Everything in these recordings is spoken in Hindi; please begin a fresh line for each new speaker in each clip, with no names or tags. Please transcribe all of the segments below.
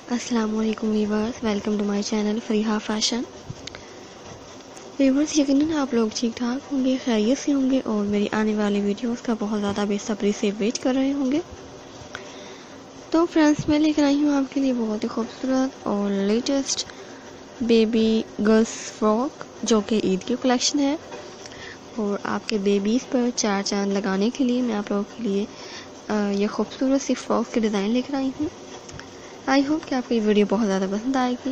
अस्सलामुअलैकुम viewers, welcome to my channel Fariha fashion. Viewers, यकीनन आप लोग ठीक ठाक होंगे, खैरियत से होंगे और मेरी आने वाली वीडियोस का बहुत ज़्यादा बेसब्री से वेट कर रहे होंगे। तो फ्रेंड्स, मैं लेकर आई हूँ आपके लिए बहुत ही खूबसूरत और लेटेस्ट बेबी गर्ल्स फ्रॉक, जो कि ईद की कलेक्शन है। और आपके बेबीज़ पर चार चांद लगाने के लिए मैं आप लोगों के लिए ये खूबसूरत सी फ्रॉक के डिज़ाइन लेकर आई हूँ। आई होप कि आपको ये वीडियो बहुत ज़्यादा पसंद आएगी।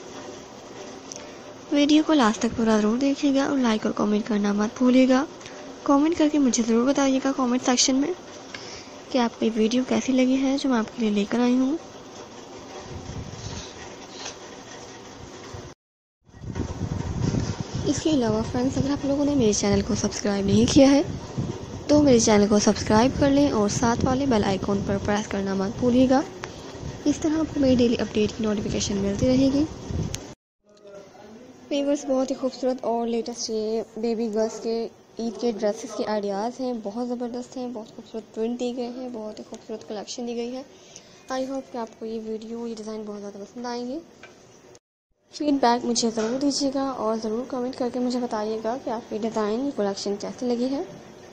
वीडियो को लास्ट तक पूरा ज़रूर देखिएगा और लाइक और कमेंट करना मत भूलिएगा। कमेंट करके मुझे ज़रूर बताइएगा कमेंट सेक्शन में कि आपको ये वीडियो कैसी लगी है जो मैं आपके लिए लेकर आई हूँ। इसके अलावा फ्रेंड्स, अगर आप लोगों ने मेरे चैनल को सब्सक्राइब नहीं किया है तो मेरे चैनल को सब्सक्राइब कर लें और साथ वाले बेल आइकॉन पर प्रेस करना मत भूलिएगा। इस तरह आपको मेरी डेली अपडेट की नोटिफिकेशन मिलती रहेगी। वीवर्स, बहुत ही खूबसूरत और लेटेस्ट ये बेबी गर्ल्स के ईद के ड्रेसेस के आइडियाज़ हैं, बहुत ज़बरदस्त हैं, बहुत खूबसूरत प्रिंट दी गए हैं, बहुत ही खूबसूरत कलेक्शन दी गई है। आई होप कि आपको ये वीडियो, ये डिज़ाइन बहुत ज़्यादा पसंद आएंगे। फीडबैक मुझे ज़रूर दीजिएगा और ज़रूर कमेंट करके मुझे बताइएगा कि आपकी डिज़ाइन, ये कलेक्शन कैसी लगी है।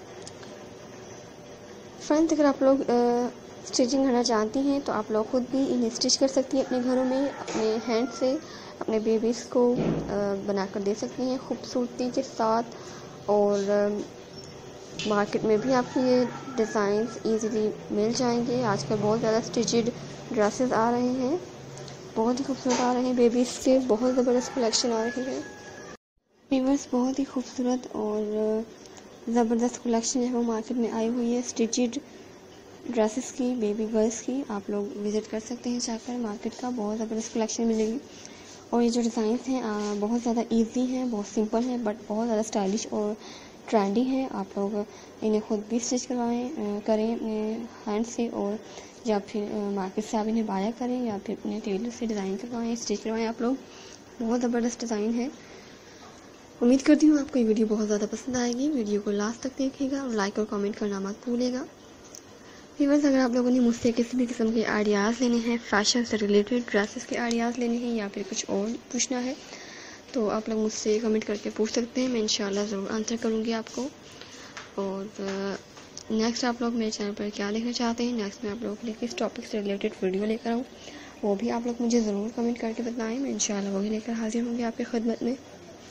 फ्रेंड्स, अगर आप लोग स्टिचिंग करना चाहती हैं तो आप लोग खुद भी इन्हें स्टिच कर सकती हैं अपने घरों में, अपने हैंड से अपने बेबीज़ को बनाकर दे सकती हैं खूबसूरती के साथ। और मार्केट में भी आपको ये डिज़ाइंस इजीली मिल जाएंगे। आजकल बहुत ज़्यादा स्टिचड ड्रेसेस आ रहे हैं, बहुत ही खूबसूरत आ रहे हैं बेबीज़ के, बहुत ज़बरदस्त कलेक्शन आ रही है। व्यूअर्स, बहुत ही खूबसूरत और ज़बरदस्त कलेक्शन है वो मार्केट में आई हुई है स्टिचड ड्रेसेस की, बेबी गर्ल्स की। आप लोग विज़िट कर सकते हैं जाकर मार्केट का, बहुत ज़बरदस्त कलेक्शन मिलेगी। और ये जो डिज़ाइंस हैं बहुत ज़्यादा इजी हैं, बहुत सिंपल हैं, बट बहुत ज़्यादा स्टाइलिश और ट्रेंडी हैं। आप लोग इन्हें खुद भी स्टिच करें अपने हैंड से, और या फिर मार्केट से आप इन्हें बाया करें या फिर अपने टेलर से डिज़ाइन करवाएं, स्टिच करवाएं। आप लोग, बहुत ज़बरदस्त डिज़ाइन है। उम्मीद करती हूँ आपको ये वीडियो बहुत ज़्यादा पसंद आएगी। वीडियो को लास्ट तक देखिएगा और लाइक और कमेंट करना मत भूलिएगा। व्यूअर्स, अगर आप लोगों ने मुझसे किसी भी किस्म के आइडियाज़ लेने हैं, फैशन से रिलेटेड ड्रेसेस के आइडियाज़ लेने हैं या फिर कुछ और पूछना है, तो आप लोग मुझसे कमेंट करके पूछ सकते हैं। मैं इंशाल्लाह ज़रूर आंसर करूँगी आपको। और नेक्स्ट आप लोग मेरे चैनल पर क्या देखना चाहते हैं, नेक्स्ट मैं आप लोगों के लिए किस टॉपिक से रिलेटेड वीडियो लेकर आऊँ, वो भी आप लोग मुझे ज़रूर कमेंट करके बताएँ। मैं इंशाल्लाह वही लेकर हाजिर होंगी आपकी खिदमत में।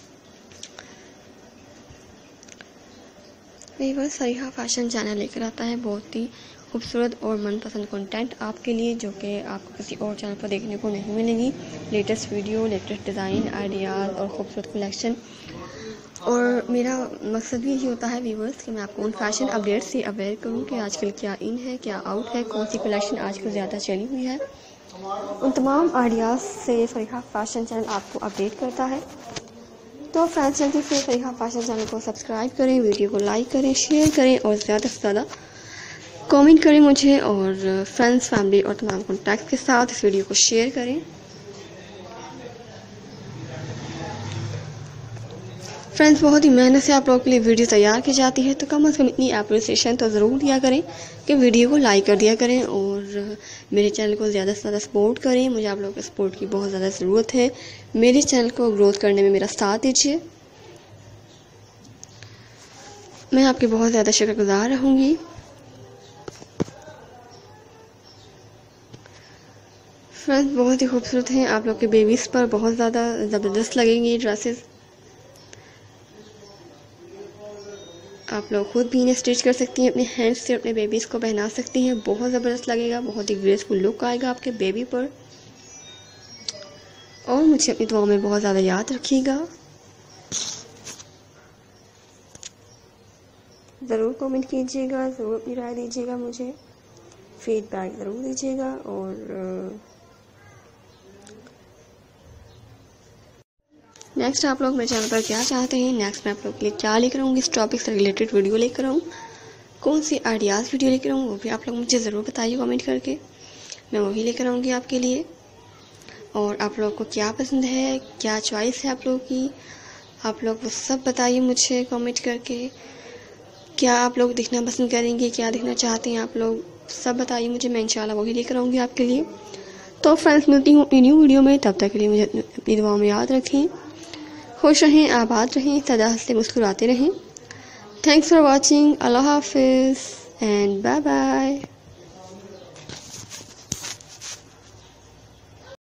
व्यूअर्स, फरीहा फैशन चैनल लेकर आता है बहुत ही खूबसूरत और मनपसंद कंटेंट आपके लिए, जो कि आपको किसी और चैनल पर देखने को नहीं मिलेगी। Latest video, latest design, ideas और खूबसूरत कलेक्शन। और मेरा मकसद भी यही होता है व्यूअर्स कि मैं आपको उन फैशन अपडेट से अवेयर करूं कि आजकल क्या इन है, क्या आउट है, कौन सी कलेक्शन आजकल ज़्यादा चली हुई है। उन तमाम आइडियाज़ से फरीहा फैशन चैनल आपको अपडेट करता है। तो फ्रेंड्स, जल्दी से फरीहा फैशन चैनल को सब्सक्राइब करें, वीडियो को लाइक करें, शेयर करें और ज़्यादा से ज़्यादा कमेंट करें मुझे, और फ्रेंड्स, फैमिली और तमाम कॉन्टैक्ट के साथ इस वीडियो को शेयर करें। फ्रेंड्स, बहुत ही मेहनत से आप लोगों के लिए वीडियो तैयार की जाती है, तो कम से कम इतनी अप्रिसिएशन तो ज़रूर दिया करें कि वीडियो को लाइक कर दिया करें और मेरे चैनल को ज़्यादा से ज़्यादा सपोर्ट करें। मुझे आप लोगों के सपोर्ट की बहुत ज़्यादा ज़रूरत है। मेरे चैनल को ग्रोथ करने में मेरा साथ दीजिए, मैं आपकी बहुत ज़्यादा शुक्रगुजार रहूँगी। फ्रेंड्स, बहुत ही खूबसूरत हैं, आप लोग के बेबीज़ पर बहुत ज़्यादा ज़बरदस्त लगेंगी ये ड्रेसेस। आप लोग खुद भी इन्हें स्टिच कर सकती हैं अपने हैंड्स से, अपने बेबीज़ को पहना सकती हैं, बहुत ज़बरदस्त लगेगा, बहुत ही ग्रेसफुल लुक आएगा आपके बेबी पर। और मुझे अपनी दुआओं में बहुत ज़्यादा याद रखिएगा। ज़रूर कमेंट कीजिएगा, ज़रूर अपनी राय दीजिएगा, मुझे फीडबैक ज़रूर दीजिएगा। और नेक्स्ट आप लोग मेरे चैनल पर क्या चाहते हैं, नेक्स्ट मैं आप लोग के लिए क्या लेकर आऊँगी, इस टॉपिक से रिलेटेड वीडियो लेकर आऊँ, कौन सी आइडियाज़ वीडियो लेकर आऊँ, वो भी आप लोग मुझे ज़रूर बताइए कमेंट करके। मैं वही लेकर आऊँगी आपके लिए। और आप लोग को क्या पसंद है, क्या चॉइस है आप लोगों की, आप लोग वो सब बताइए मुझे कमेंट करके। क्या आप लोग दिखना पसंद करेंगे, क्या दिखना चाहते हैं आप लोग, सब बताइए मुझे। मैं इंशाल्लाह वही लेकर आऊँगी आपके लिए। तो फ्रेंड्स मिलती हूँ अपनी न्यू वीडियो में, तब तक के लिए मुझे अपनी दुआओं में याद रखें। खुश रहें, आबाद रहें, सदा हंसते मुस्कुराते रहें। Thanks for watching. अल्लाह हाफिज़ एंड बाय बाय।